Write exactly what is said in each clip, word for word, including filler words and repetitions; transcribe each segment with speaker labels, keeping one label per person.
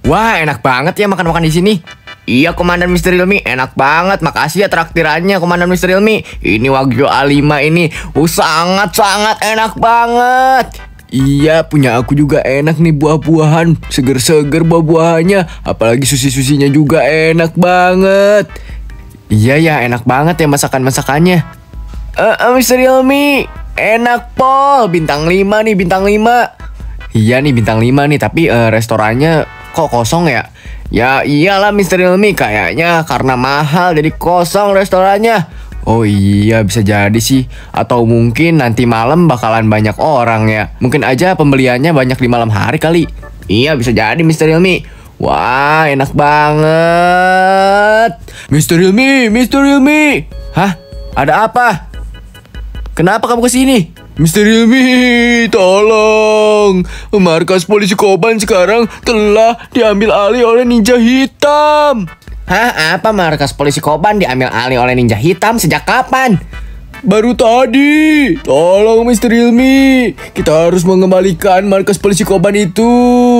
Speaker 1: Wah, enak banget ya makan-makan di sini. Iya, Komandan mister Hilmi, enak banget. Makasih ya traktirannya, Komandan mister Hilmi. Ini Wagyu A lima ini, uh, sangat-sangat enak banget. Iya, punya aku juga enak nih buah-buahan. Seger-seger buah-buahannya. Apalagi sushi-susinya juga enak banget. Iya ya, enak banget ya masakan-masakannya. Eh, uh, uh, mister Hilmi, enak pol. Bintang lima nih, bintang lima. Iya nih, bintang lima nih. Tapi uh, restorannya kok kosong ya? Ya iyalah mister Hilmi, kayaknya karena mahal jadi kosong restorannya. Oh iya, bisa jadi sih. Atau mungkin nanti malam bakalan banyak orang ya. Mungkin aja pembeliannya banyak di malam hari kali. Iya, bisa jadi mister Hilmi. Wah, enak banget. mister Hilmi, mister Hilmi. Hah? Ada apa? Kenapa kamu kesini? mister Hilmi, tolong. Markas polisi Koban sekarang telah diambil alih oleh ninja hitam. Hah? Apa markas polisi Koban diambil alih oleh ninja hitam? Sejak kapan? Baru tadi. Tolong mister Hilmi, kita harus mengembalikan markas polisi Koban itu.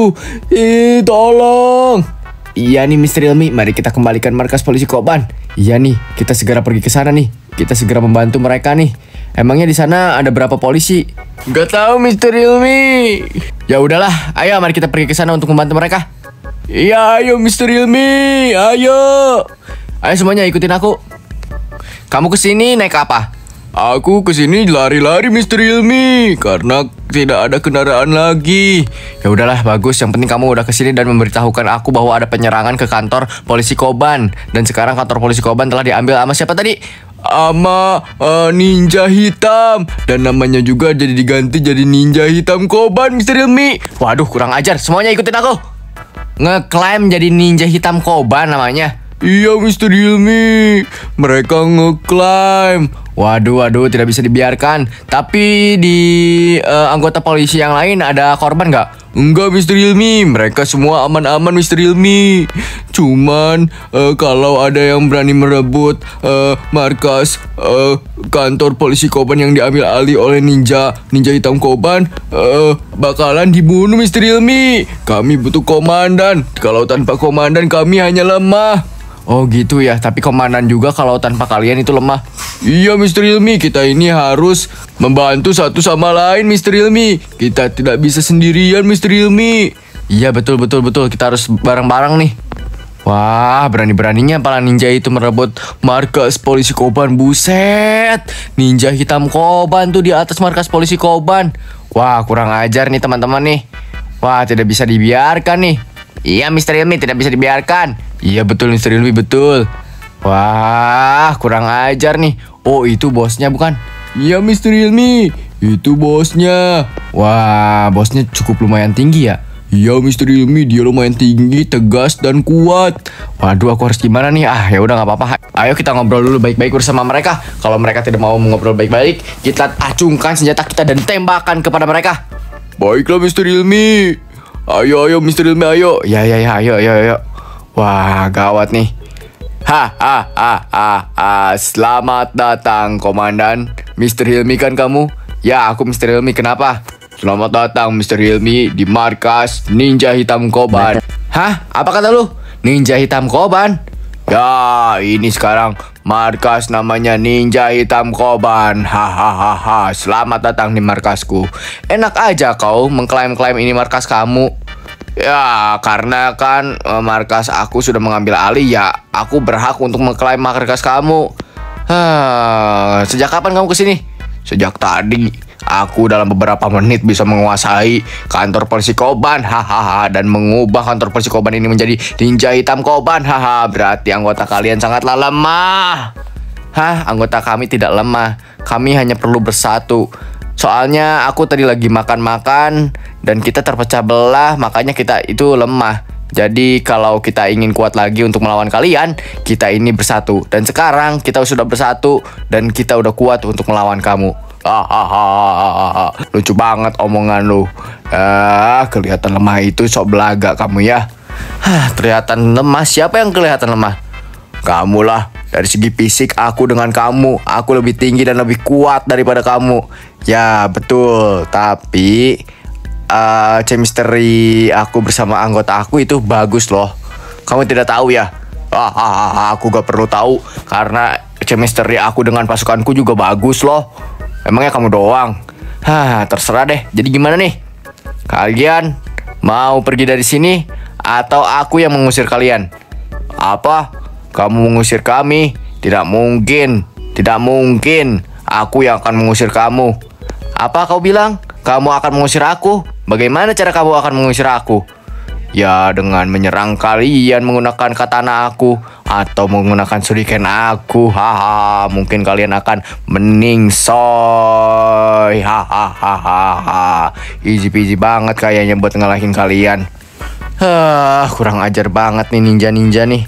Speaker 1: Ih, tolong. Iya nih mister Hilmi, mari kita kembalikan markas polisi Koban. Iya nih, kita segera pergi ke sana nih. Kita segera membantu mereka nih. Emangnya di sana ada berapa polisi? Gak tahu mister Hilmi. Ya udahlah, ayo mari kita pergi ke sana untuk membantu mereka. Iya, ayo mister Hilmi, ayo. Ayo semuanya ikutin aku. Kamu kesini naik apa? Aku kesini lari-lari mister Hilmi, karena tidak ada kendaraan lagi. Ya udahlah, bagus. Yang penting kamu udah kesini dan memberitahukan aku bahwa ada penyerangan ke kantor polisi Koban. Dan sekarang kantor polisi Koban telah diambil sama siapa tadi? Sama uh, ninja hitam. Dan namanya juga jadi diganti jadi ninja hitam Koban mister Hilmi. Waduh, kurang ajar. Semuanya ikutin aku. Ngeklaim jadi ninja hitam Koban namanya. Iya mister Hilmi, mereka ngeklaim. Waduh, waduh, tidak bisa dibiarkan. Tapi di uh, anggota polisi yang lain ada korban nggak? Enggak mister Hilmi, mereka semua aman-aman mister Hilmi. Cuman uh, kalau ada yang berani merebut uh, markas uh, kantor polisi Koban yang diambil alih oleh ninja ninja hitam Koban, uh, bakalan dibunuh mister Hilmi. Kami butuh komandan. Kalau tanpa komandan kami hanya lemah. Oh gitu ya, tapi komandan juga kalau tanpa kalian itu lemah. Iya mister Hilmi, kita ini harus membantu satu sama lain mister Hilmi. Kita tidak bisa sendirian mister Hilmi. Iya betul betul betul, kita harus bareng-bareng nih. Wah, berani-beraninya para ninja itu merebut markas polisi Koban. Buset, ninja hitam Koban tuh di atas markas polisi Koban. Wah, kurang ajar nih teman-teman nih. Wah, tidak bisa dibiarkan nih. Iya mister Hilmi, tidak bisa dibiarkan. Iya betul mister Hilmi, betul. Wah, kurang ajar nih. Oh, itu bosnya bukan? Iya mister Hilmi, itu bosnya. Wah, bosnya cukup lumayan tinggi ya. Iya mister Hilmi, dia lumayan tinggi, tegas dan kuat. Waduh, aku harus gimana nih? Ah, ya udah nggak apa-apa. Ayo kita ngobrol dulu baik-baik bersama mereka. Kalau mereka tidak mau ngobrol baik-baik, kita acungkan senjata kita dan tembakan kepada mereka. Baiklah mister Hilmi. Ayo ayo mister Hilmi, ayo. Ya ya ya, ayo ayo ayo. Wah, gawat nih. Ha ha ha ha ha. Selamat datang komandan. mister Hilmi kan kamu? Ya, aku mister Hilmi. Kenapa? Selamat datang mister Hilmi di markas ninja hitam Koban. Hah? Apa kata lu? Ninja hitam Koban? Ya, ini sekarang markas namanya ninja hitam Koban. Hahaha. Selamat datang di markasku. Enak aja kau mengklaim-klaim ini markas kamu. Ya, karena kan uh, markas aku sudah mengambil alih, ya aku berhak untuk mengklaim markas kamu. Huh, sejak kapan kamu kesini? Sejak tadi. Aku dalam beberapa menit bisa menguasai kantor polisi Koban. Hahaha. Dan mengubah kantor polisi Koban ini menjadi ninja hitam Koban. Haha. Berarti anggota kalian sangatlah lemah. Hah, anggota kami tidak lemah. Kami hanya perlu bersatu. Soalnya aku tadi lagi makan-makan dan kita terpecah belah, makanya kita itu lemah. Jadi kalau kita ingin kuat lagi untuk melawan kalian, kita ini bersatu. Dan sekarang kita sudah bersatu dan kita udah kuat untuk melawan kamu. Hahaha. Lucu banget omongan lu. Ah, kelihatan lemah itu sok belaga kamu ya. Hah, kelihatan lemah? Siapa yang kelihatan lemah? Kamu lah. Dari segi fisik aku dengan kamu, aku lebih tinggi dan lebih kuat daripada kamu. Ya betul, tapi
Speaker 2: uh, chemistry aku bersama anggota aku itu bagus loh. Kamu tidak tahu ya? Ah, ah, ah, aku gak perlu tahu karena chemistry aku dengan pasukanku juga bagus loh. Emangnya kamu doang? Hah, terserah deh. Jadi gimana nih? Kalian mau pergi dari sini atau aku yang mengusir kalian? Apa? Kamu mengusir kami? Tidak mungkin. Tidak mungkin. Aku yang akan mengusir kamu. Apa kau bilang? Kamu akan mengusir aku? Bagaimana cara kamu akan mengusir aku? Ya dengan menyerang kalian menggunakan katana aku atau menggunakan shuriken aku. Haha, mungkin kalian akan meningsoy. Hahaha. Easy peasy banget kayaknya buat ngalahin kalian. Hah, kurang ajar banget nih ninja-ninja nih.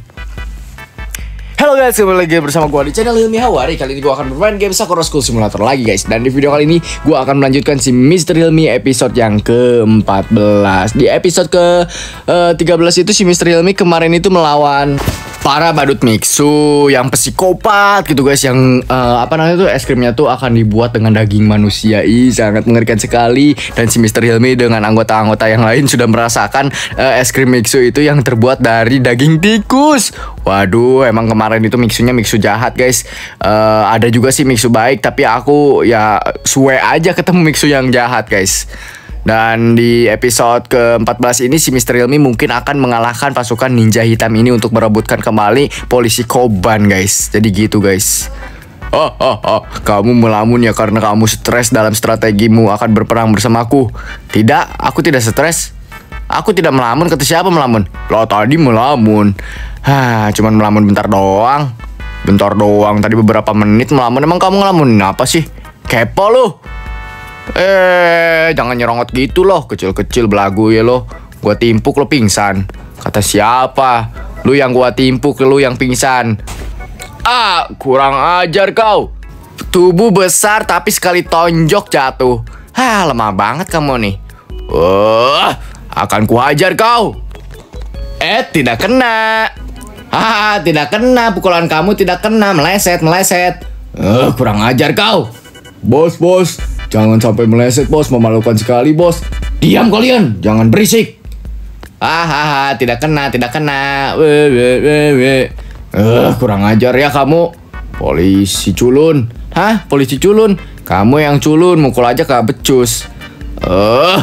Speaker 2: Halo guys, kembali lagi bersama gue di channel Hilmi Hawari. Kali ini gue akan bermain game Sakura School Simulator lagi guys. Dan di video kali ini gue akan melanjutkan si mister Hilmi episode yang ke empat belas. Di episode ke uh, tiga belas itu si mister Hilmi kemarin itu melawan para badut Mixu yang psikopat gitu guys. Yang uh, apa namanya tuh, es krimnya tuh akan dibuat dengan daging manusia. Ih, sangat mengerikan sekali. Dan si mister Hilmi dengan anggota-anggota yang lain sudah merasakan uh, es krim Mixu itu yang terbuat dari daging tikus. Waduh, emang kemarin itu Mixunya Mixu jahat guys. uh, Ada juga sih Mixu baik, tapi aku ya suwe aja ketemu Mixu yang jahat guys. Dan di episode ke empat belas ini si mister Hilmi mungkin akan mengalahkan pasukan ninja hitam ini untuk merebutkan kembali polisi Koban guys. Jadi gitu guys. Oh, oh, oh, kamu melamun ya karena kamu stres dalam strategimu akan berperang bersamaku. Tidak, aku tidak stres. Aku tidak melamun. Kata siapa melamun? Lo tadi melamun. Hah, cuman melamun bentar doang. Bentar doang, tadi beberapa menit melamun. Emang kamu ngelamunin apa sih? Kepo lu. Eh, jangan nyerongot gitu loh. Kecil-kecil belagu ya lo. Gua timpuk lo pingsan. Kata siapa? Lu yang gua timpuk, lu yang pingsan. Ah, kurang ajar kau. Tubuh besar tapi sekali tonjok jatuh. Hah, lemah banget kamu nih. Wah, akan kuhajar kau. Eh, tidak kena. Haha, tidak kena. Pukulan kamu tidak kena. Meleset, meleset. Eh, kurang ajar kau. Bos, bos. Jangan sampai meleset bos, memalukan sekali bos. Diam kalian, jangan berisik. Hahaha, tidak kena, tidak kena. Weh, weh, weh, weh. Eh, kurang ajar ya kamu. Polisi culun. Hah, polisi culun? Kamu yang culun, mukul aja ke becus. Eh,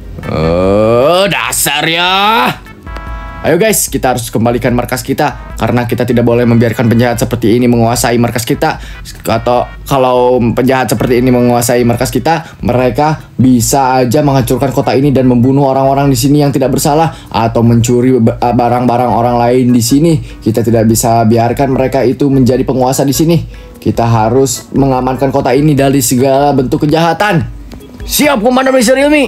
Speaker 2: eh, dasar ya. Ayo guys, kita harus kembalikan markas kita karena kita tidak boleh membiarkan penjahat seperti ini menguasai markas kita. Atau kalau penjahat seperti ini menguasai markas kita, mereka bisa aja menghancurkan kota ini dan membunuh orang-orang di sini yang tidak bersalah atau mencuri barang-barang orang lain di sini. Kita tidak bisa biarkan mereka itu menjadi penguasa di sini. Kita harus mengamankan kota ini dari segala bentuk kejahatan. Siap, Komandan mister Hilmi.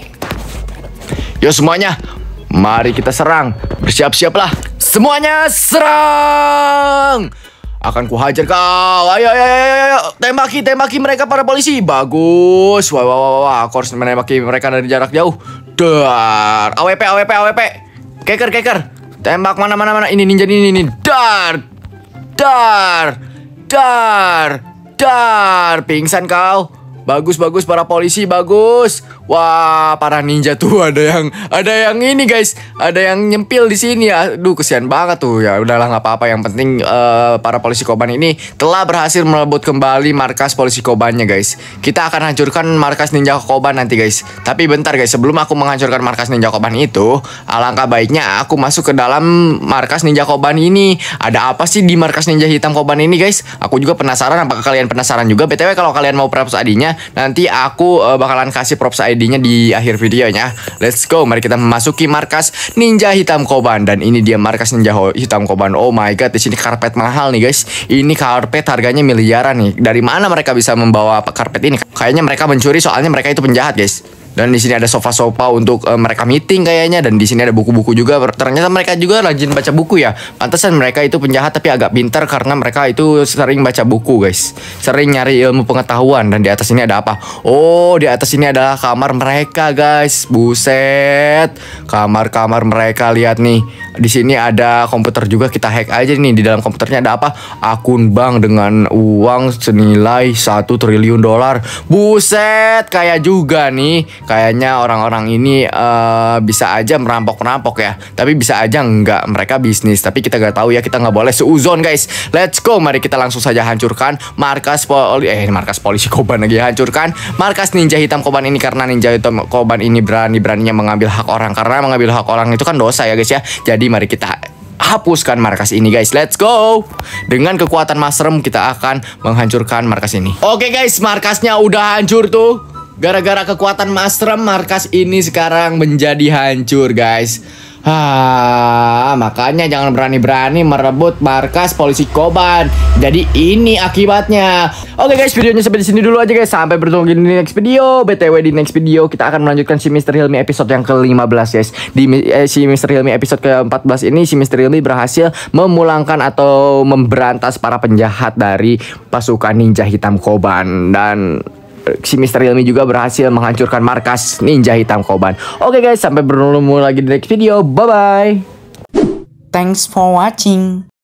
Speaker 2: Yo semuanya, mari kita serang. Bersiap-siaplah. Semuanya serang. Akan kuhajar kau. Ayo, ayo, ayo, ayo. Tembaki, tembaki mereka para polisi. Bagus. Wah, wah, wah, wah. Aku harus menembaki mereka dari jarak jauh. Dar. A W P, A W P, A W P. Keker, keker. Tembak mana, mana, mana. Ini ninja ini, ini. Dar. Dar. Dar. Dar. Pingsan kau. Bagus, bagus para polisi, bagus. Wah, para ninja tuh ada yang ada yang ini guys, ada yang nyempil di sini ya. Aduh, kesian banget tuh. Ya udahlah, nggak apa-apa. Yang penting uh, para polisi Koban ini telah berhasil merebut kembali markas polisi Kobannya guys. Kita akan hancurkan markas ninja Koban nanti guys. Tapi bentar guys, sebelum aku menghancurkan markas ninja Koban itu, alangkah baiknya aku masuk ke dalam markas ninja Koban ini. Ada apa sih di markas ninja hitam Koban ini guys? Aku juga penasaran. Apakah kalian penasaran juga? B T W kalau kalian mau props I D-nya, nanti aku uh, bakalan kasih props I D-nya di akhir videonya. Let's go, mari kita memasuki markas ninja hitam Koban. Dan ini dia markas ninja hitam Koban. Oh my god, di sini karpet mahal nih guys. Ini karpet harganya miliaran nih. Dari mana mereka bisa membawa karpet ini? Kayaknya mereka mencuri, soalnya mereka itu penjahat guys. Dan di sini ada sofa-sofa untuk uh, mereka meeting kayaknya. Dan di sini ada buku-buku juga. Ternyata mereka juga rajin baca buku ya. Pantesan mereka itu penjahat tapi agak pintar karena mereka itu sering baca buku guys. Sering nyari ilmu pengetahuan. Dan di atas ini ada apa? Oh, di atas ini adalah kamar mereka guys. Buset. Kamar-kamar mereka, lihat nih. Di sini ada komputer juga, kita hack aja nih. Di dalam komputernya ada apa? Akun bank dengan uang senilai satu triliun dolar. Buset, kaya juga nih. kayaknya orang-orang ini uh, bisa aja merampok-merampok ya. Tapi bisa aja enggak, mereka bisnis. Tapi kita gak tahu ya, kita nggak boleh seuzon guys. Let's go, mari kita langsung saja hancurkan markas poli eh markas polisi Koban lagi. Hancurkan markas ninja hitam Koban ini, karena ninja hitam Koban ini berani-beraninya mengambil hak orang. Karena mengambil hak orang itu kan dosa ya guys ya. Jadi mari kita hapuskan markas ini guys. Let's go. Dengan kekuatan mushroom kita akan menghancurkan markas ini. Oke guys, markasnya udah hancur tuh. Gara-gara kekuatan mushroom, markas ini sekarang menjadi hancur guys. Ah, makanya jangan berani-berani merebut markas polisi Koban. Jadi ini akibatnya. Oke guys, videonya sampai di sini dulu aja guys. Sampai bertemu di next video. B T W di next video kita akan melanjutkan si mister Hilmi episode yang ke lima belas guys. Di eh, si mister Hilmi episode ke empat belas ini, si mister Hilmi berhasil memulangkan atau memberantas para penjahat dari pasukan ninja hitam Koban. Dan si mister Hilmi juga berhasil menghancurkan markas ninja hitam Koban. Oke guys, sampai bertemu lagi di next video. Bye bye.
Speaker 3: Thanks for watching.